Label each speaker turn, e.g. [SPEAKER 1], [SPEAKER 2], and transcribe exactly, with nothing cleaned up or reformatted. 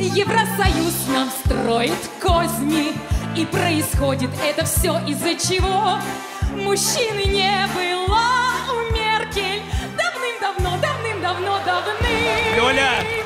[SPEAKER 1] Евросоюз нам строит козни, и происходит это все из-за чего мужчины не было у Меркель давным-давно, давным-давно, давным.
[SPEAKER 2] Юля!